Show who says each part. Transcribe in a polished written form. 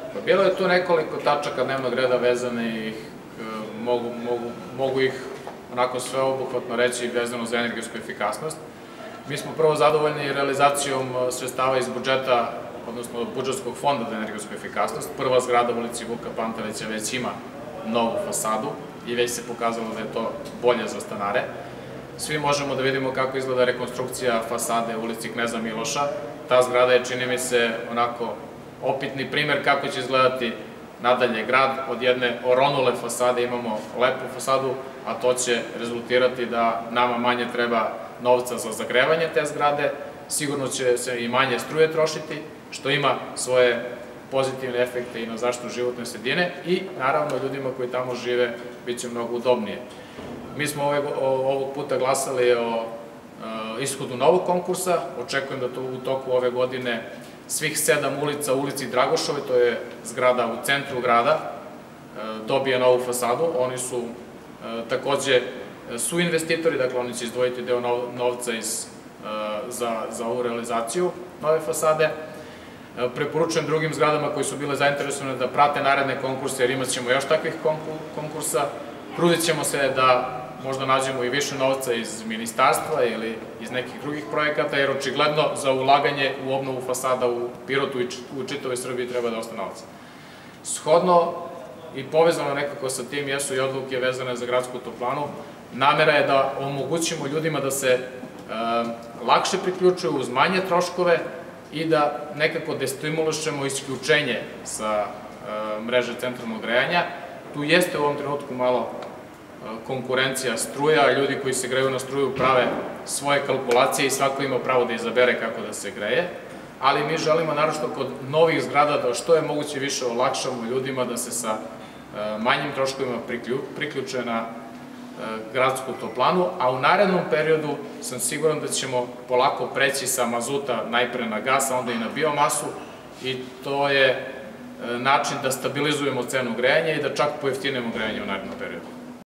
Speaker 1: Bilo je tu nekoliko tačaka dnevnog reda vezanih, mogu ih onako sveobuhvatno reći vezano za energetsku efikasnost. Mi smo prvo zadovoljni realizacijom sredstava iz budžeta, odnosno budžetskog fonda za energetsku efikasnost. Prva zgrada u ulici Vuka Pantelića već ima novu fasadu i već se pokazalo da je to bolje za stanare. Svi možemo da vidimo kako izgleda rekonstrukcija fasade u ulici Kneza Miloša. Ta zgrada je, čini mi se, onako opitni primer kako će izgledati nadalje grad. Od jedne oronule fasade imamo lepu fasadu, a to će rezultirati da nama manje treba novca za zagrevanje te zgrade, sigurno će se i manje struje trošiti, što ima svoje pozitivne efekte i na zaštitu životne sredine i naravno ljudima koji tamo žive bit će mnogo udobnije. Mi smo ovog puta glasali o ishodu novog konkursa, očekujem da to u toku ove godine svih 7 ulica u ulici Dragošove, to je zgrada u centru grada, dobije novu fasadu. Oni su takođe investitori, dakle oni će izdvojiti deo novca za ovu realizaciju nove fasade. Preporučujem drugim zgradama koji su bile zainteresovane da prate naredne konkurse, jer imat ćemo još takvih konkursa. Trudit ćemo se da možda nađemo i više novca iz ministarstva ili iz nekih drugih projekata, jer očigledno za ulaganje u obnovu fasada u Pirotu i u čitavoj Srbiji treba da ostane novac. Shodno i povezano nekako sa tim jesu i odluke vezane za gradsku toplanu. Namera je da omogućimo ljudima da se lakše priključuju uz manje troškove i da nekako destimulišemo isključenje sa mreže centralnog grejanja. Tu jeste u ovom trenutku malo konkurencija struja, ljudi koji se greju na struju prave svoje kalkulacije i svako ima pravo da izabere kako da se greje, ali mi želimo naročito kod novih zgrada da što je moguće više olakšamo ljudima da se sa manjim troškovima priključe na gradsku toplanu, a u narednom periodu sam siguran da ćemo polako preći sa mazuta najpre na gas, a onda i na biomasu i to je način da stabilizujemo cenu grejanja i da čak pojeftinimo grejanje u narednom periodu.